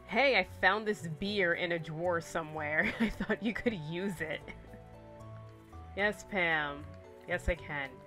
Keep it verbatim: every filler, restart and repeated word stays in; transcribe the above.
Hey, I found this beer in a drawer somewhere. I thought you could use it. Yes, Pam. Yes, I can.